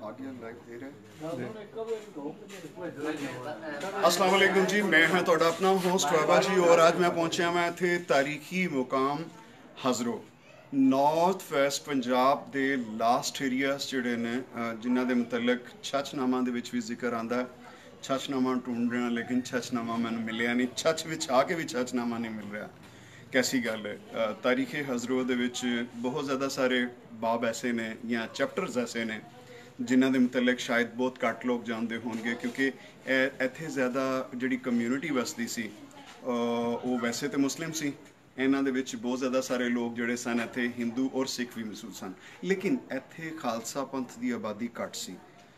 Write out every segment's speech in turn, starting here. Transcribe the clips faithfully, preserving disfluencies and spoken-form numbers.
अस्सलाम वालेकुम जी, मैं हाँ तुहाडा अपना होस्ट बाबा जी और आज मैं पहुंचा मैं इत्थे तारीखी मुकाम हज़रो नॉर्थ वैस्ट पंजाब के लास्ट एरियाज जिहड़े ने जिन्हां दे मुतलक छछनामा दे विच भी जिक्र आंदा है। छछनामा ढूंढ रहा लेकिन छछनामा मैनूं मिलिया नहीं, छछ विच आके भी छछनामा नहीं मिल रहा। कैसी गल है। तारीखे हज़रो दे विच बहुत ज़्यादा सारे बाब ऐसे ने या चैप्टर्स ऐसे ने जिन्हां दे मुतलक शायद बहुत घट लोग जानते होंगे, क्योंकि इत्थे ज़्यादा जिहड़ी कम्यूनिटी वसदी सी वो वैसे तो मुस्लिम सी, इन्हां दे विच बहुत ज़्यादा सारे लोग जिहड़े सन इत्थे हिंदू और सिख भी मौजूद सन, लेकिन इत्थे खालसा पंथ की आबादी घट सी।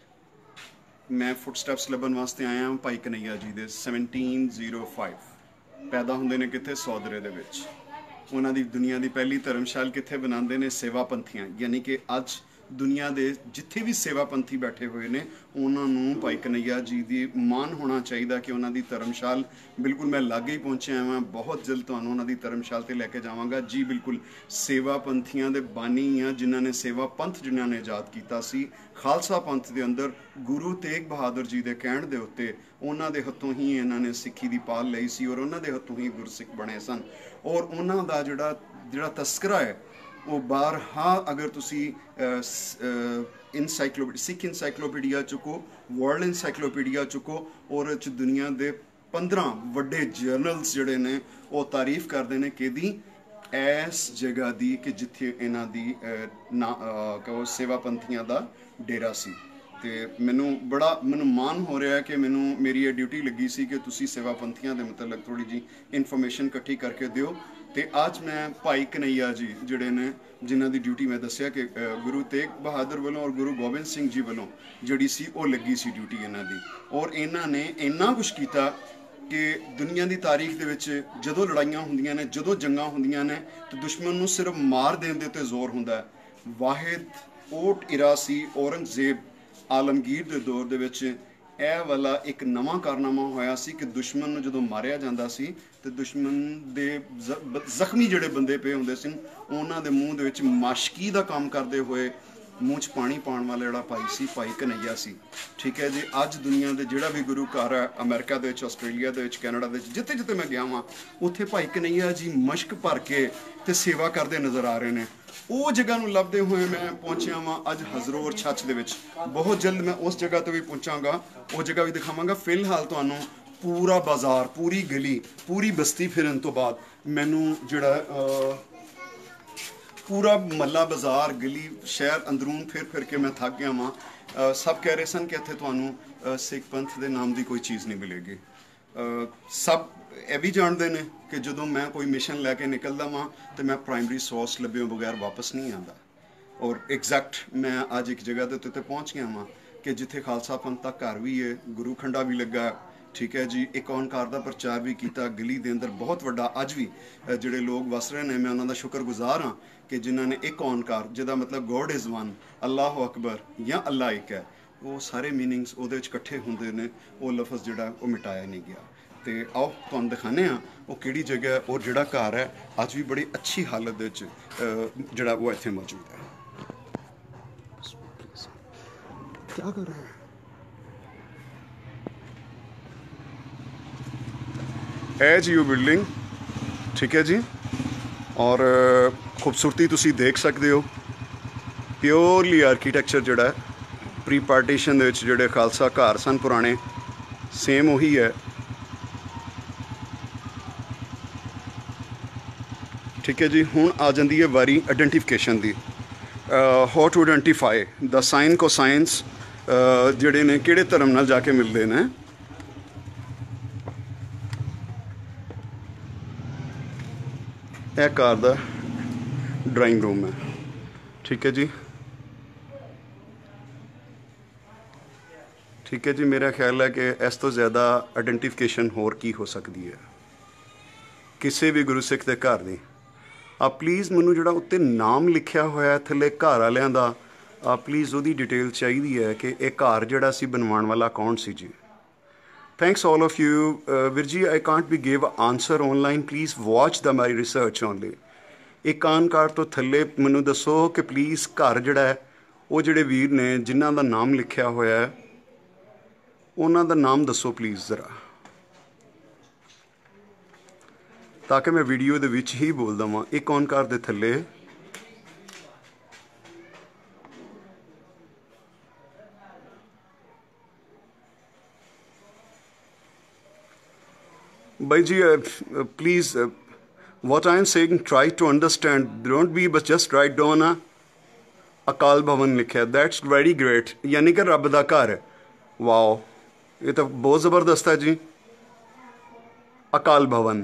मैं फुटस्टैप्स लभन वास्ते आया भाई कन्हैया जी दे सैवनटीन जीरो फाइव पैदा होंदे ने कित्थे सौदरे दे विच। उन्हां दी दुनिया की पहली धर्मशाल कित्थे बनाते हैं सेवा पंथियां, यानी कि अज दुनिया के जिथे भी सेवा पंथी बैठे हुए ने उन्होंने भाई कन्हैया जी की मान होना चाहिए कि उन्होंने धर्मशाल बिल्कुल मैं लागे ही पहुँचा मैं बहुत जल्द तो उन्होंने धर्मशाल से लैके जावांगा जी। बिल्कुल सेवा पंथियां दे बानी हैं जिन्होंने सेवा पंथ जिन्होंने आजाद किया सी खालसा पंथ के अंदर गुरु तेग बहादुर जी के कहण दे उत्ते उन्हों के हथों ही इन्होंने सिक्खी की पाल लई सी और उन्होंने हथों ही गुरसिख बने सन। और उन्हों का जिहड़ा जिहड़ा तस्करा है वो बारहा अगर तुसी इनसाइक्लोपीडिया सिख इनसाइक्लोपीडिया चुको वर्ल्ड इनसाइक्लोपीडिया चुको और दुनिया के पंद्रह वड्डे जर्नल्स जिहड़े ने वो तारीफ करते हैं कि इस जगह की कि जिथे इन्हां दी ना कहो सेवा पंथियां दा डेरा सी। ते मैनू बड़ा मैनू मान हो रहा है कि मैनू मेरी ये ड्यूटी लगी सी कि तुसी सेवा पंथियां दे मतलब थोड़ी जी इन्फॉर्मेशन इकट्ठी करके दिओ। तो अज मैं भाई कन्हैया जी जिहड़े ने जिन्हां दी ड्यूटी मैं दस्सिया कि गुरु तेग बहादुर वालों और गुरु गोबिंद सिंह जी वालों जिहड़ी सी वो लगी सी ड्यूटी इन्हां दी, और इन्हां ने इन्ना कुछ किया कि दुनिया की तारीख दे विच जदों लड़ाइयां हुंदियां ने जदों जंगां हुंदियां ने तो दुश्मन नूं सिर्फ मार देण दे उत्ते जोर हुंदा है। वाहिद ओट इरा सी औरंगजेब आलमगीर के दौर दे विच ए वाला एक नवा कारनामा होया सी कि दुश्मन नूं जदों मारिया जांदा सी ते दुश्मन दे जख्मी जिहड़े बंदे पे हुंदे सन उन्हां दे मूँह दे विच माशकी दा काम करदे होए मूँह च पानी पाउण वाला जिहड़ा भाई सी भाई कन्हैया सी। ठीक है जी। अज दुनिया के जिहड़ा भी गुरु घर है अमेरिका दे विच आस्ट्रेलिया दे विच कैनेडा दे विच जिथे जिथे मैं गया वां उत्थे भाई कन्हैया जी मशक भर के ते सेवा करते नज़र आ रहे हैं। वो जगह नूं लभदे हुए मैं पहुंचा वां अज हज़रो और छछ दे विच। बहुत जल्द मैं उस जगह तो भी पहुंचागा, वो जगह भी दिखावांगा। फिलहाल तुहानूं पूरा बाजार पूरी गली पूरी बस्ती फिरन तो बाद मैनू जिहड़ा पूरा महला बाजार गली शहर अंदरून फिर फिर के मैं थक गया वां। सब कह रहे सन कि इत्थे तुहानूं सिख पंथ के नाम की कोई चीज़ नहीं मिलेगी। सब ये भी जानते हैं कि जदों मैं कोई मिशन लैके निकलदा वां तो मैं प्राइमरी सोर्स लभ्यों बगैर वापस नहीं आता। और एग्जैक्ट मैं अज एक जगह के उत्ते पहुँच गया वां कि जिथे खालसा पंथ का घर भी है, गुरु खंडा भी लगा। ठीक है जी। एक ओंकार का प्रचार भी किया गली के अंदर बहुत वड्डा अज भी जिहड़े लोग वस रहे हैं मैं उन्होंने शुक्रगुजार हाँ कि जिन्होंने एक ओंकार जिहदा मतलब गॉड इज़ वन अल्लाह अकबर या अल्लाह एक है वो सारे मीनिंग्स वो इकट्ठे होंदे ने, वो लफज जिहड़ा वो मिटाया नहीं गया। तो आओ तुहानूं दिखाने वो किहड़ी जगह है और जिहड़ा घर है अज भी बड़ी अच्छी हालत जिहड़ा वो इत्थे मौजूद है। क्या कर रहे हैं? है जी वो बिल्डिंग। ठीक है जी। और खूबसूरती तुसी देख सकते हो। प्योरली आर्कीटैक्चर जिहड़ा है प्री पार्टीशन दे विच जिहड़े खालसा घर सन पुराने सेम उही है। ठीक है जी। हुण आ जाती है वारी आइडेंटिफिकेशन की। How to identify the sign को साइंस जिहड़े ने किहड़े धर्म नाल जाके मिलते हैं। यह कार दा ड्राइंग रूम है। ठीक है जी। ठीक है जी। मेरा ख्याल है कि इस तो ज़्यादा आइडेंटिफिकेशन होर की हो सकती है किसी भी गुरु सिख के घर की। आ प्लीज़ मैनू जिहड़ा उत्ते नाम लिखिया होया थले घर वालियां दा आ प्लीज़ वो डिटेल चाहिए है कि एक घर जिहड़ा सी बनवाउण वाला कौन सी जी। Thanks all of you. Uh, Virji, I can't be give answer online. Please watch the my research only. एक कान कार तो थले मैनू दसो कि प्लीज़ घर जिहड़ा है ਉਹ ਜਿਹੜੇ ਵੀਰ ਨੇ ਜਿਨ੍ਹਾਂ ਦਾ ਨਾਮ ਲਿਖਿਆ ਹੋਇਆ ਹੈ ਉਹਨਾਂ ਦਾ ਨਾਮ ਦੱਸੋ ਪਲੀਜ਼ ਜ਼ਰਾ, ਤਾਂ ਕਿ ਮੈਂ ਵੀਡੀਓ ਦੇ ਵਿੱਚ ਹੀ ਬੋਲ ਦਵਾਂ। ਇੱਕ ਔਨਕਾਰ ਦੇ ਥੱਲੇ ਬਾਈ ਜੀ please what I am saying, try to understand, don't be but just write down a Akal Bhavan ਲਿਖਿਆ, that's very great, ਯਾਨੀ ਕਿ ਰੱਬ ਦਾ ਘਰ। ਵਾਓ, ਇਹ ਤਾਂ ਬਹੁਤ ਜ਼ਬਰਦਸਤ ਹੈ ਜੀ। ਅਕਾਲ ਭਵਨ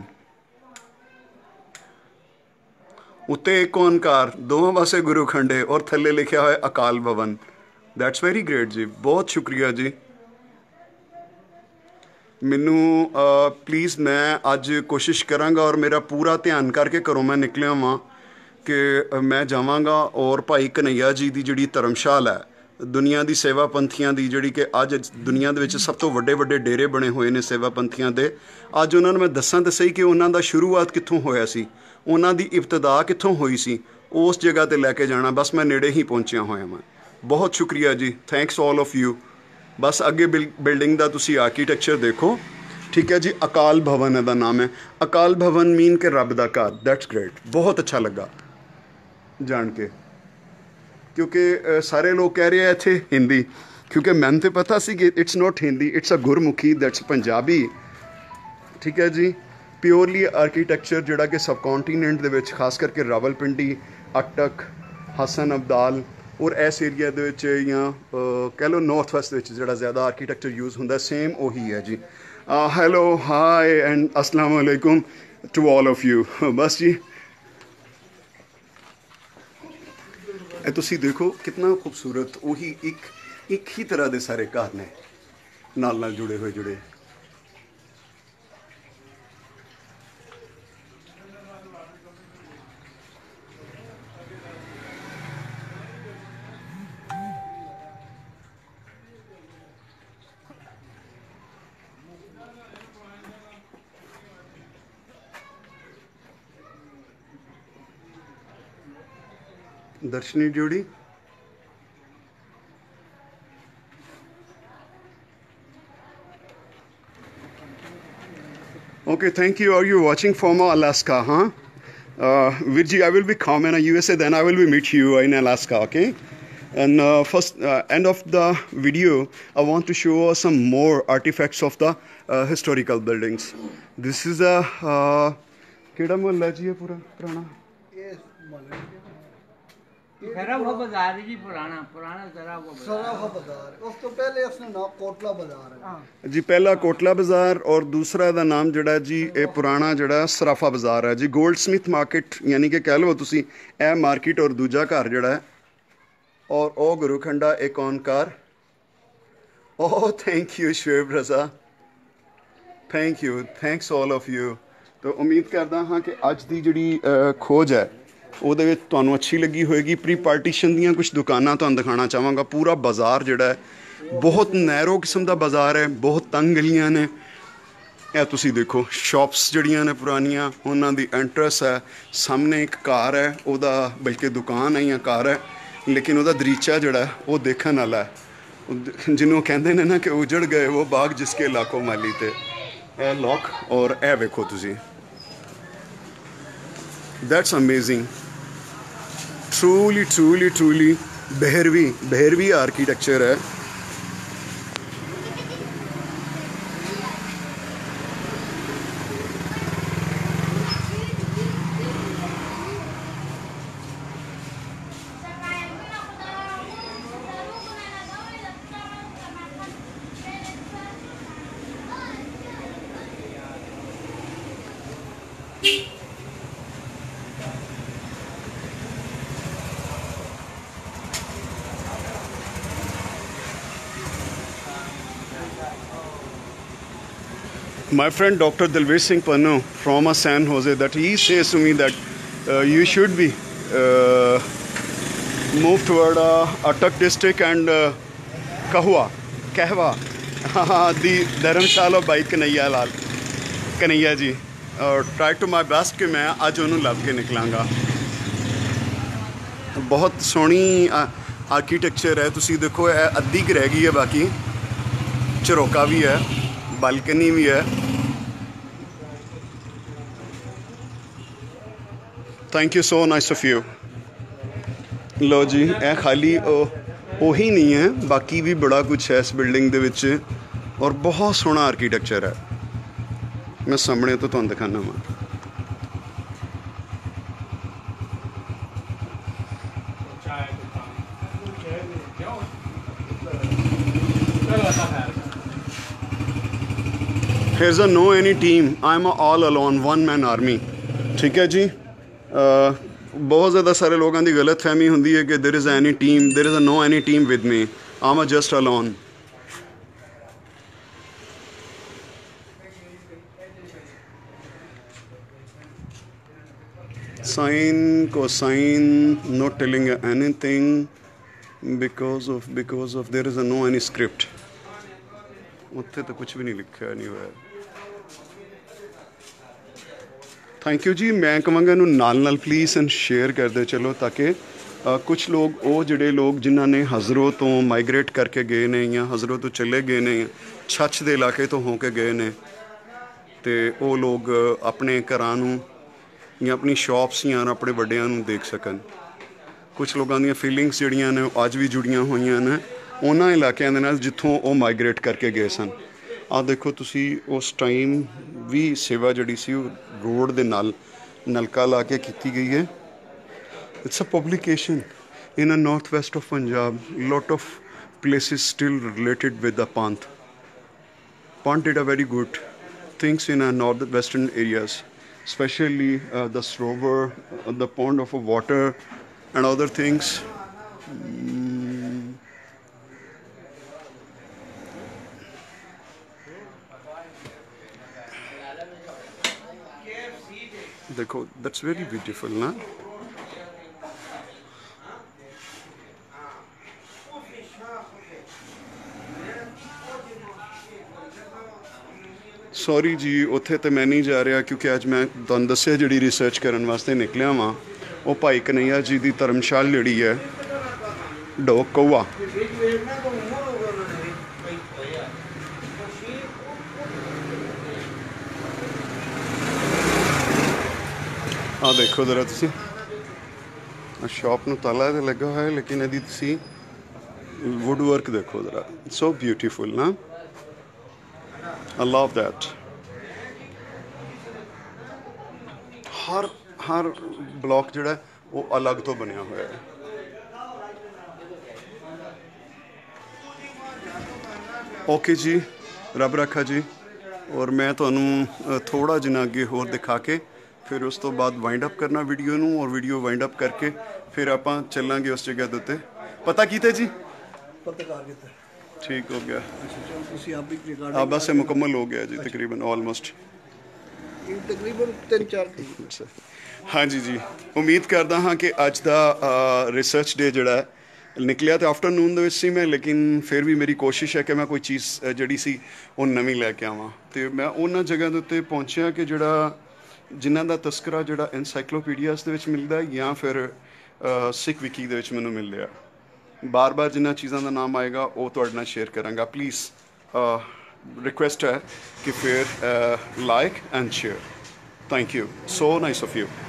ਉੱਤੇ ਇੱਕ ਓਂਕਾਰ, ਦੋਵਾਂ ਪਾਸੇ ਗੁਰੂ ਖੰਡੇ ਔਰ ਥੱਲੇ ਲਿਖਿਆ ਹੋਇਆ Akal Bhavan. That's very great ਜੀ, ਬਹੁਤ ਸ਼ੁਕਰੀਆ ਜੀ। ਮੈਨੂੰ ਪਲੀਜ਼ ਮੈਂ ਅੱਜ ਕੋਸ਼ਿਸ਼ ਕਰਾਂਗਾ ਔਰ ਮੇਰਾ ਪੂਰਾ ਧਿਆਨ ਕਰਕੇ ਘਰੋਂ ਮੈਂ ਨਿਕਲਿਆ ਵਾਂ ਕਿ ਮੈਂ ਜਾਵਾਂਗਾ ਔਰ ਭਾਈ ਕਨਈਆ ਜੀ ਦੀ ਜਿਹੜੀ ਧਰਮਸ਼ਾਲਾ ਹੈ, ਦੁਨੀਆ ਦੀ ਸੇਵਾ ਪੰਥੀਆਂ ਦੀ, ਜਿਹੜੀ ਕਿ ਅੱਜ ਦੁਨੀਆ ਦੇ ਵਿੱਚ ਸਭ ਤੋਂ ਵੱਡੇ ਵੱਡੇ ਡੇਰੇ ਬਣੇ ਹੋਏ ਨੇ ਸੇਵਾ ਪੰਥੀਆਂ ਦੇ, ਅੱਜ ਉਹਨਾਂ ਨੂੰ ਮੈਂ ਦੱਸਾਂ ਤਾਂ ਸਹੀ ਕਿ ਉਹਨਾਂ ਦਾ ਸ਼ੁਰੂਆਤ ਕਿੱਥੋਂ ਹੋਇਆ ਸੀ, ਉਹਨਾਂ ਦੀ ਇਬਤਦਾ ਕਿੱਥੋਂ ਹੋਈ ਸੀ, ਉਸ ਜਗ੍ਹਾ 'ਤੇ ਲੈ ਕੇ ਜਾਣਾ। ਬਸ ਮੈਂ ਨੇੜੇ ਹੀ ਪਹੁੰਚਿਆ ਹੋਇਆ ਮੈਂ। ਬਹੁਤ ਸ਼ੁਕਰੀਆ ਜੀ, ਥੈਂਕਸ ਆਲ ਆਫ ਯੂ। ਬਸ ਅੱਗੇ ਬਿਲ ਬਿਲਡਿੰਗ ਦਾ ਤੁਸੀਂ ਆਰਕੀਟੈਕਚਰ ਦੇਖੋ, ਠੀਕ ਹੈ ਜੀ। ਅਕਾਲ ਭਵਨ ਇਹਦਾ ਨਾਮ ਹੈ। ਅਕਾਲ ਭਵਨ ਮੀਨ ਕਿ ਰੱਬ ਦਾ ਘਰ। ਦੈਟਸ ਗ੍ਰੇਟ, ਬਹੁਤ ਅੱਛਾ ਲੱਗਾ ਜਾਣ ਕੇ, ਕਿਉਂਕਿ ਸਾਰੇ ਲੋਕ ਕਹਿ ਰਹੇ ਆ ਇੱਥੇ ਹਿੰਦੀ, ਕਿਉਂਕਿ ਮੈਨੂੰ ਤਾਂ ਪਤਾ ਸੀ ਕਿ it's not Hindi, it's a Gurmukhi, that's Punjabi, ਠੀਕ ਹੈ ਜੀ। ਪਿਓਰਲੀ ਆਰਕੀਟੈਕਚਰ ਜਿਹੜਾ ਕਿ ਸਬ ਕੌਂਟੀਨੈਂਟ ਦੇ ਵਿੱਚ ਖਾਸ ਕਰਕੇ ਰਾਵਲਪਿੰਡੀ, ਅਟਕ, ਹਸਨ ਅਬਦਾਲ ਔਰ ਇਸ ਏਰੀਆ ਦੇ ਵਿੱਚ ਜਾਂ ਕਹਿ ਲਓ ਨਾਰਥ ਵੈਸਟ ਵਿੱਚ ਜਿਹੜਾ ਜ਼ਿਆਦਾ ਆਰਕੀਟੈਕਚਰ ਯੂਜ਼ ਹੁੰਦਾ, ਸੇਮ ਉਹੀ ਹੈ ਜੀ। ਹੈਲੋ, ਹਾਈ ਐਂਡ ਅਸਲਾਮ ਵਾਲੇਕੁਮ ਟੂ ਆਲ ਆਫ ਯੂ। ਬਸ ਜੀ, ਇਹ ਤੁਸੀਂ ਦੇਖੋ ਕਿਤਨਾ ਖੂਬਸੂਰਤ, ਉਹੀ ਇੱਕ ਇੱਕ ਹੀ ਤਰ੍ਹਾਂ ਦੇ ਸਾਰੇ ਘਰ ਨੇ ਨਾਲ ਨਾਲ ਜੁੜੇ ਹੋਏ ਜੁੜੇ। Darshani Deodi okay, thank you. Are you watching from Alaska, huh? uh, Virji, I will be coming in U S A, then I will be meet you in Alaska, okay? And uh, first uh, end of the video I want to show some more artifacts of the uh, historical buildings. This is a keda mohalla ji hai pura purana Saraf Bazaar जी, पुराना पुराना सराफ सराफ बाजार। उस तो पहले उसने नाम कोटला बाजार है जी, पहला कोटला बाजार और दूसरा दा नाम जड़ा जी ये पुराना जड़ा सराफा बाजार है जी। गोल्ड स्मिथ मार्केट यानी कि कह लो तुसी ए मार्केट और दूजा घर जड़ा है और ओ गुरु खंडा एक ओंकार। Oh thank you Shoaib Raza, thank you, thanks all of you. तो उम्मीद करदा हाँ कि अज दी जिहड़ी खोज है ਉਹਦੇ ਵਿੱਚ ਤੁਹਾਨੂੰ ਅੱਛੀ ਲੱਗੀ ਹੋਏਗੀ। ਪ੍ਰੀ ਪਾਰਟੀਸ਼ਨ ਦੀਆਂ ਕੁਝ ਦੁਕਾਨਾਂ ਤੁਹਾਨੂੰ ਦਿਖਾਉਣਾ ਚਾਹਾਂਗਾ। ਪੂਰਾ ਬਾਜ਼ਾਰ ਜਿਹੜਾ ਹੈ ਬਹੁਤ ਨੈਰੋ ਕਿਸਮ ਦਾ ਬਾਜ਼ਾਰ ਹੈ, ਬਹੁਤ ਤੰਗ ਗਲੀਆਂ ਨੇ। ਇਹ ਤੁਸੀਂ ਦੇਖੋ ਸ਼ਾਪਸ ਜਿਹੜੀਆਂ ਨੇ ਪੁਰਾਣੀਆਂ, ਉਹਨਾਂ ਦੀ ਐਂਟਰੈਂਸ ਹੈ। ਸਾਹਮਣੇ ਇੱਕ ਘਰ ਹੈ, ਉਹਦਾ ਬਲਕਿ ਦੁਕਾਨ ਹੈ ਜਾਂ ਘਰ ਹੈ, ਲੇਕਿਨ ਉਹਦਾ ਦਰੀਚਾ ਜਿਹੜਾ ਉਹ ਦੇਖਣ ਵਾਲਾ ਹੈ, ਜਿਹਨੂੰ ਕਹਿੰਦੇ ਨੇ ਨਾ ਕਿ ਉਜੜ ਗਏ ਉਹ ਬਾਗ ਜਿਸਕੇ ਲਾਖੋਂ ਮਾਲੀ। ਤੇ ਇਹ ਲੋਕ ਔਰ ਇਹ ਵੇਖੋ ਤੁਸੀਂ, that's amazing. truly truly truly behirvi behirvi architecture hai। My friend Doctor Dalveer Singh Pannu from San Jose, that he says to me that uh, you should be uh, moved toward uh, Attock district and uh, Kahwa, Kahwa, the Dharamshala by Kanaiya Lal, Kanaiya ji. Uh, try to my best कि मैं आज उन्होंने लभ के निकलांगा। बहुत सोहनी architecture ਹੈ। ਤੁਸੀਂ ਦੇਖੋ ਇਹ ਅੱਧੀ ਕੁ ਰਹਿ ਗਈ ਹੈ, ਬਾਕੀ ਝਰੋਕਾ ਵੀ ਹੈ, ਬਾਲਕਨੀ ਵੀ ਹੈ। Thank you so nice of you. ਲਓ ਜੀ, ਇਹ ਖਾਲੀ ਉਹੀ ਨਹੀਂ ਹੈ, ਬਾਕੀ ਵੀ ਬੜਾ ਕੁਛ ਹੈ ਇਸ ਬਿਲਡਿੰਗ ਦੇ ਵਿੱਚ, ਔਰ ਬਹੁਤ ਸੋਹਣਾ ਆਰਕੀਟੈਕਚਰ ਹੈ। ਮੈਂ ਸਾਹਮਣੇ ਤੋਂ ਤੁਹਾਨੂੰ ਦਿਖਾਉਂਦਾ ਵਾਂ। Here's a no any team. I'm a all alone one man army. ठीक है जी। बहुत ज़्यादा सारे लोगों की गलत फहमी होंगी है कि there is any team, there is a no any team with me. I'm a just alone. Sine, cosine, not telling you anything because of because of there is a no any script. ਉੱਥੇ ਤਾਂ ਕੁਛ ਵੀ ਨਹੀਂ ਲਿਖਿਆ ਨਹੀਂ ਹੋਇਆ। Thank you ਜੀ। ਮੈਂ ਕਹਾਂਗਾ ਇਹਨੂੰ ਨਾਲ ਨਾਲ ਪਲੀਜ਼ ਐਂਡ ਸ਼ੇਅਰ ਕਰਦੇ ਚਲੋ, ਤਾਂ ਕਿ ਕੁਛ ਲੋਕ, ਉਹ ਜਿਹੜੇ ਲੋਕ ਜਿਨ੍ਹਾਂ ਨੇ ਹਜ਼ਰੋ ਤੋਂ ਮਾਈਗਰੇਟ ਕਰਕੇ ਗਏ ਨੇ ਜਾਂ ਹਜ਼ਰੋ ਤੋਂ ਚਲੇ ਗਏ ਨੇ, ਛੱਛ ਦੇ ਇਲਾਕੇ ਤੋਂ ਹੋ ਕੇ ਗਏ ਨੇ, ਅਤੇ ਉਹ ਲੋਕ ਆਪਣੇ ਘਰਾਂ ਨੂੰ ਜਾਂ ਆਪਣੀ ਸ਼ੌਪਸ ਜਾਂ ਆਪਣੇ ਵੱਡਿਆਂ ਨੂੰ ਦੇਖ ਸਕਣ। ਕੁਛ ਲੋਕਾਂ ਦੀਆਂ ਫੀਲਿੰਗਸ ਜਿਹੜੀਆਂ ਨੇ ਉਹ ਅੱਜ ਵੀ ਜੁੜੀਆਂ ਹੋਈਆਂ ਨੇ ਉਹਨਾਂ ਇਲਾਕਿਆਂ ਦੇ ਨਾਲ ਜਿੱਥੋਂ ਉਹ ਮਾਈਗਰੇਟ ਕਰਕੇ ਗਏ ਸਨ। ਆਹ ਦੇਖੋ ਤੁਸੀਂ, ਉਸ ਟਾਈਮ ਵੀ ਸੇਵਾ ਜਿਹੜੀ ਸੀ ਉਹ ਰੋਡ ਦੇ ਨਾਲ ਨਲਕਾ ਲਾ ਕੇ ਕੀਤੀ ਗਈ ਹੈ। It's a publication in a north west of Punjab. Lot of places still related with the Panth. Panth did a very good things in uh, northwestern areas, especially uh, the Srover, uh, the pond of water and other things. Mm. देखो, that's very beautiful, na? Sorry ਜੀ, ਉੱਥੇ ਤਾਂ ਮੈਂ ਨਹੀਂ ਜਾ ਰਿਹਾ ਕਿਉਂਕਿ ਅੱਜ ਮੈਂ ਤੁਹਾਨੂੰ ਦੱਸਿਆ ਜਿਹੜੀ ਰਿਸਰਚ ਕਰਨ ਵਾਸਤੇ ਨਿਕਲਿਆ ਵਾਂ ਉਹ ਭਾਈ ਕਨਈਆ ਜੀ ਦੀ ਧਰਮਸ਼ਾਲ ਜਿਹੜੀ ਹੈ ਡੋਕ ਕਊਆ। ਆਹ ਦੇਖੋ ਜ਼ਰਾ ਤੁਸੀਂ, ਸ਼ੌਪ ਨੂੰ ਤਾਲਾ ਤਾਂ ਲੱਗਾ ਹੋਇਆ ਲੇਕਿਨ ਇਹਦੀ ਤੁਸੀਂ ਵੁੱਡ ਵਰਕ ਦੇਖੋ ਜ਼ਰਾ, ਸੋ ਬਿਊਟੀਫੁਲ ਨਾ। I love that. ਹਰ ਹਰ ਬਲੌਕ ਜਿਹੜਾ ਉਹ ਅਲੱਗ ਤੋਂ ਬਣਿਆ ਹੋਇਆ ਹੈ। ਓਕੇ ਜੀ, ਰੱਬ ਰੱਖਾ ਜੀ। ਔਰ ਮੈਂ ਤੁਹਾਨੂੰ ਥੋੜ੍ਹਾ ਜਿਹਾ ਅੱਗੇ ਹੋਰ ਦਿਖਾ ਕੇ ਫਿਰ ਉਸ ਤੋਂ ਬਾਅਦ ਵਾਈਂਡ ਅਪ ਕਰਨਾ ਵੀਡੀਓ ਨੂੰ, ਔਰ ਵੀਡੀਓ ਵਾਈਂਡ ਅਪ ਕਰਕੇ ਫਿਰ ਆਪਾਂ ਚੱਲਾਂਗੇ ਉਸ ਜਗ੍ਹਾ ਦੇ ਉੱਤੇ। ਪਤਾ ਕੀਤੇ ਜੀ? ਪੱਤਰਕਾਰ ਕੀਤਾ। ठीक हो गया। हाँ बस मुकम्मल हो गया जी, तकरीबन ऑलमोस्ट तकरीबन तीन चार। हाँ जी जी, उम्मीद करदा हाँ कि अज दा रिसर्च डे जिहड़ा निकलिया तो आफ्टरनून दे विच सी मैं, लेकिन फिर भी मेरी कोशिश है कि मैं कोई चीज़ जिहड़ी सी वो नवीं लैके आवां। तो मैं उन्हां जगह दे उत्ते पहुंचिया कि जिहड़ा जिन्हां दा तस्करा जिहड़ा एनसाइक्लोपीडियाज दे विच मिलदा या फिर सिख विकी दे विच मैनूं मिल रिहा। बार बार जिन्होंने चीज़ों का नाम आएगा वो तुहाडे नाल शेयर करांगा। प्लीज़ रिक्वेस्ट है कि फिर like and share. Thank you, so nice of you.